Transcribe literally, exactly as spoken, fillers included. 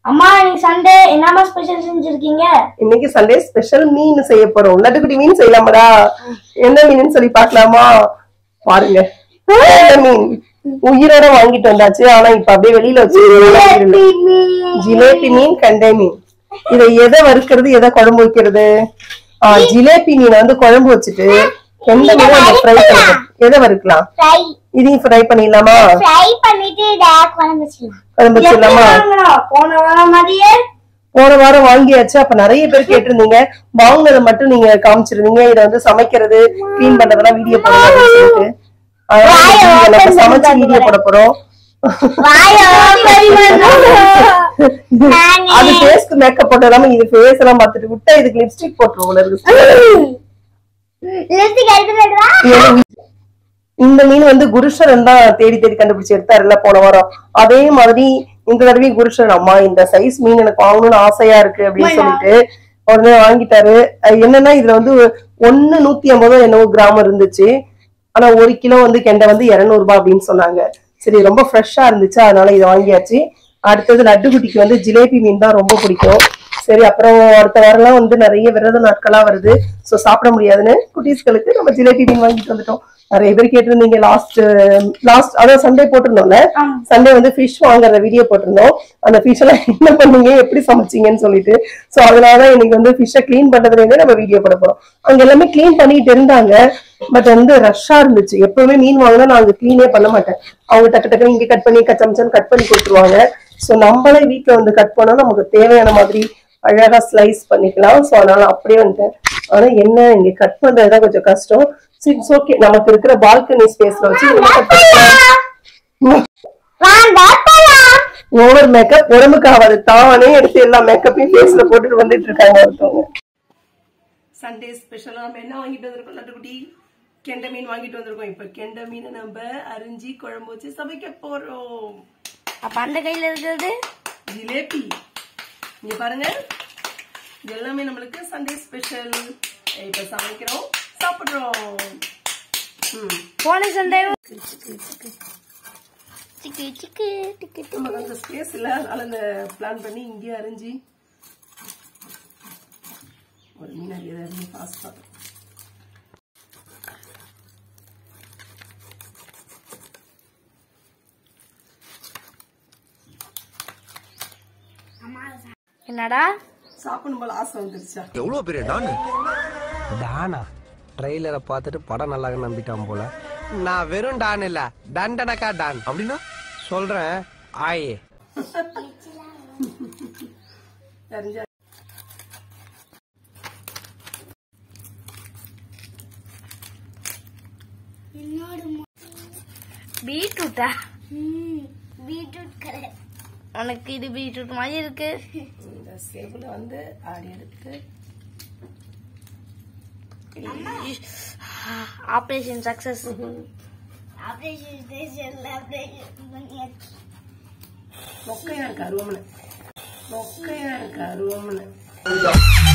அம்மா இன்னைக்கு சண்டே என்னமா ஸ்பெஷல் செஞ்சிருக்கீங்க? இன்னைக்கு சண்டே ஸ்பெஷல் மீன் செய்ய போறோம். லட்டுக்குட்டி மீன் செய்யலாமடா? என்ன மீன் சொல்லி பார்க்கலாமா? பாருங்க, மீன் உயிரோட வாங்கிட்டு வந்தாச்சு. ஆனா இப்ப அப்படியே வெளியில வச்சு ஜிலேபி மீன், கண்டை மீன். இதை எதை வறுக்கிறது, எதை குழம்பு வைக்கிறது? ஆஹ் ஜிலேபி மீனை வந்து குழம்பு வச்சுட்டு எந்த மீனை நம்ம ஃப்ரை பண்ணலாம். எதை வறுக்கலாம்? இதையும் ஃப்ரை பண்ணிடலாமா? ஃப்ரை பண்ணிட்டு குழம்பு வச்சிடலாம். குழம்பு வச்சிடலாமா? போன வாரம் மாதிரியே போன வாரம் வாங்கியாச்சு. அப்ப நிறைய பேர் கேட்டிருந்தீங்க, வாங்கினதை மட்டும் நீங்க காமிச்சிருந்தீங்க. இதை வந்து சமைக்கிறது, கிளீன் பண்றதெல்லாம் வீடியோ போடணும்னு சொல்லிட்டு நம்ம சமைச்சு வீடியோ போட போறோம். அது ஃபேஸ்க்கு மேக்கப் போட்டதாம இது ஃபேஸ் எல்லாம் பார்த்துட்டு விட்டா இதுக்கு லிப்ஸ்டிக் போட்டுருவோம். இந்த மீன் வந்து குருஷரன் தான் தேடி தேடி கண்டுபிடிச்சு எடுத்தாருல்ல போன வாரம். அதே மாதிரி இந்த தடவை குருஷரன், அம்மா இந்த சைஸ் மீன் எனக்கு வாங்கணும்னு ஆசையா இருக்கு அப்படின்னு சொல்லிட்டு உடனே வாங்கிட்டாரு. என்னன்னா இதுல வந்து ஒன்னு நூத்தி ஐம்பதோ என்னவோ கிராம் இருந்துச்சு. ஆனா ஒரு கிலோ வந்து கெண்டை வந்து இருநூறு ரூபாய் அப்படின்னு சொன்னாங்க. சரி, ரொம்ப ஃப்ரெஷ்ஷா இருந்துச்சு, அதனால இதை வாங்கியாச்சு. அடுத்தது லட்டுக்குட்டிக்கு வந்து ஜிலேபி மீன் தான் ரொம்ப பிடிக்கும். சரி, அப்புறம் அடுத்த வாரம்லாம் வந்து நிறைய விரத நாட்களா வருது. சோ சாப்பிட முடியாதுன்னு குட்டீஸ்களுக்கு நம்ம ஜிலேபி மீன் வாங்கிட்டு வந்துட்டோம். நிறைய பேர் கேட்டிருந்தீங்க. லாஸ்ட் லாஸ்ட் அதான் சண்டே போட்டிருந்தோம்ல, சண்டே வந்து ஃபிஷ் வாங்குற வீடியோ போட்டிருந்தோம். அந்த ஃபிஷ் எல்லாம் என்ன பண்ணீங்க, எப்படி சமைச்சீங்கன்னு சொல்லிட்டு. சோ அதனாலதான் இன்னைக்கு வந்து ஃபிஷ்ஷை கிளீன் பண்றதுல இருந்து நம்ம வீடியோ போட போறோம். அங்க எல்லாமே கிளீன் பண்ணிட்டு இருந்தாங்க. பட் வந்து ரஷ்ஷா இருந்துச்சு. எப்பவுமே மீன் வாங்கினா நான் அங்க கிளீனே பண்ண மாட்டேன். அவங்க டக்கு டக்குனு இங்க கட் பண்ணி கச்சமச்சன்னு கட் பண்ணி கொடுத்துருவாங்க. சோ நம்மளே வீட்டுல வந்து கட் பண்ணா நமக்கு தேவையான மாதிரி அழகா ஸ்லைஸ் பண்ணிக்கலாம். சோ அதனால அப்படியே வந்துட்டேன். ஆனா என்ன, இங்க கட் பண்றதுதான் கொஞ்சம் கஷ்டம். இட்ஸ் ஓகே, நமக்கு இருக்கிற பால்கனி ஸ்பேஸ்ல வச்சு ஓவர் மேக்கப் உடம்புக்கு ஆகாது. தானே எடுத்து எல்லா மேக்கப்பையும் ஃபேஸ்ல போட்டுட்டு வந்துட்டு இருக்காங்க ஒருத்தவங்க. சண்டே ஸ்பெஷலா நம்ம என்ன வாங்கிட்டு வந்திருக்கோம்? லட்டுக்குட்டி கெண்டை மீன் வாங்கிட்டு வந்திருக்கோம். இப்ப கெண்டை மீனை நம்ம அரிஞ்சி குழம்பு வச்சு சமைக்க போறோம். அப்ப அந்த கையில இருக்கிறது ஜிலேபி. இங்க பாருங்க, எல்லாமே நம்மளுக்கு சண்டே ஸ்பெஷல். இப்ப சமைக்கிறோம், சாப்பிடுறோம். போன சண்டே நமக்கு அந்த ஸ்பேஸ் இல்ல, அதனால இந்த பிளான் பண்ணி இங்கே அரிஞ்சு ஒரு மீன் அறியது ஃபாஸ்டா. என்னடா சாப்பிடும் போல ஆசை வந்துருச்சா? எவ்வளவு பெரிய டான் டானா? ட்ரெய்லரை பார்த்துட்டு படம் நல்லா நம்பிட்டான் போல. நான் வெறும் டான் இல்ல, டண்டனக்கா டான். அப்படின்னா சொல்றேன் ஆயே. பீட்ரூட்டா? Beetroot colour. உனக்கு இது பீட்ரூட் மாதிரி இருக்கு. இந்த சேவுல வந்து ஆடி எடுத்து ஆபரேஷன் சக்சஸ். மொக்கையா இருக்கு அருவமனை, மொக்கையா இருக்கு அருவமனை.